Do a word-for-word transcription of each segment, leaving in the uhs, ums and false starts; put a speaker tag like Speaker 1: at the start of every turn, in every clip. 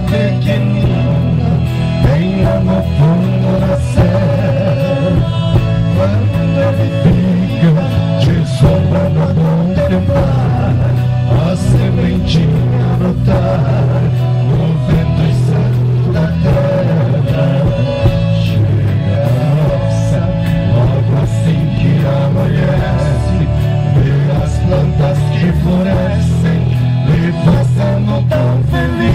Speaker 1: pequenina, bem lá no fundo da serra. Quando ele fica de sombra pra contemplar a sementinha brotar no vento incerto da terra, chega a nossa, logo assim que amanhece, vê as plantas que florescem, lhe fazendo tão feliz.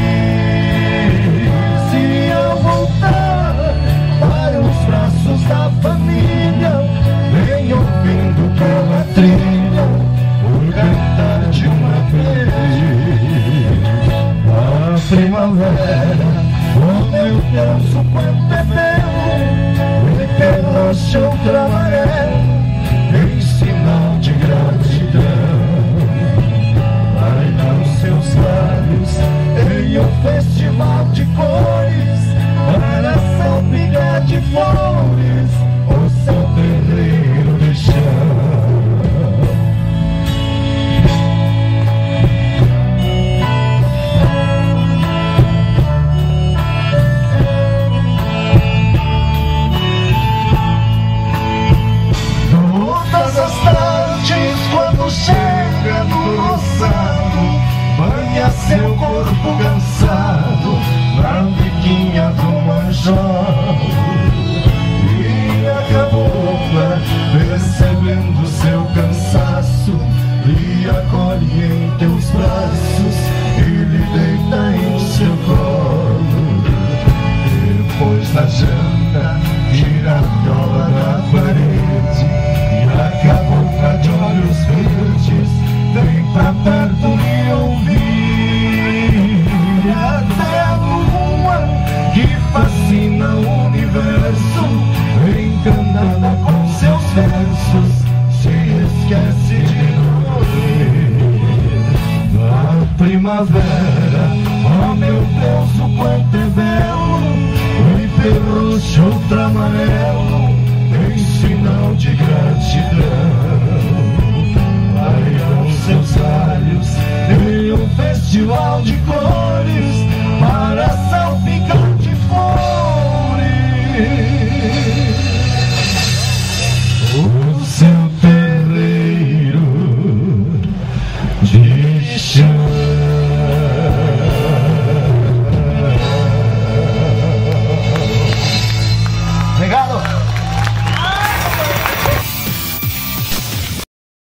Speaker 1: E ao voltar para os braços da família, vem ouvindo pela trilha o cantar de uma vez. A primavera, oh meu Deus, o quanto é belo, e pela chuva amarela, em sinal de gratidão. Vai nos seus lábios em um festival de cores, para salpicar de flores o seu terreiro de chão. Todas as tardes, quando chega no roçado, banha seu corpo cansado na biquinha do manjol. E a cabocla, percebendo seu cansaço, lhe acolhe em teus braços e lhe deita em seu colo. Depois da janta, tira a viola da parede, e a cabocla de olhos verdes vem pra perto me ouvir. Até a lua que fascina o universo, encantada com seus versos, se esquece de correr. A primavera, oh meu Deus, o quanto é belo, e perrucho ultramarelo, em sinal de gratidão. Vai aos seus olhos em um festival de cores, para salpicar de flores o seu terreiro de chão.